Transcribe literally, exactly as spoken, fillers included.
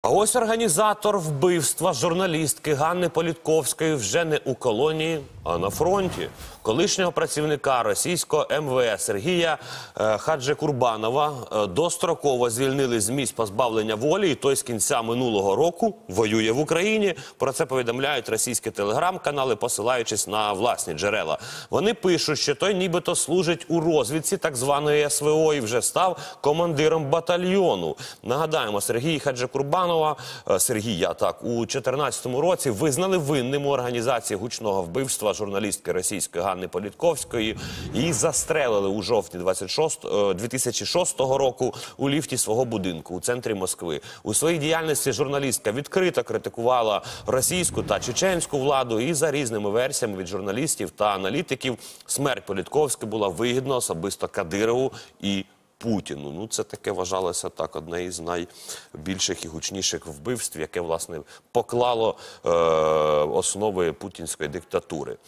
А ось організатор вбивства журналістки Ганни Політковської вже не у колонії, а на фронті. Колишнього працівника російського ем ве ес Сергія е, Хаджикурбанова е, достроково звільнили з місць позбавлення волі, і той з кінця минулого року воює в Україні. Про це повідомляють російські телеграм-канали, посилаючись на власні джерела. Вони пишуть, що той нібито служить у розвідці так званої ес ве о і вже став командиром батальйону. Нагадаємо, Сергій Хаджикурбанова, е, Сергія, так, у дві тисячі чотирнадцятому році визнали винним у організації гучного вбивства журналістки російської Ганни Політковської. Її застрелили у жовтні дві тисячі шостого року у ліфті свого будинку у центрі Москви. У своїй діяльності журналістка відкрито критикувала російську та чеченську владу, і за різними версіями від журналістів та аналітиків смерть Політковської була вигідна особисто Кадирову і Путіну. Ну, це таке вважалося так одне із найбільших і гучніших вбивств, яке, власне, поклало е, основи путінської диктатури.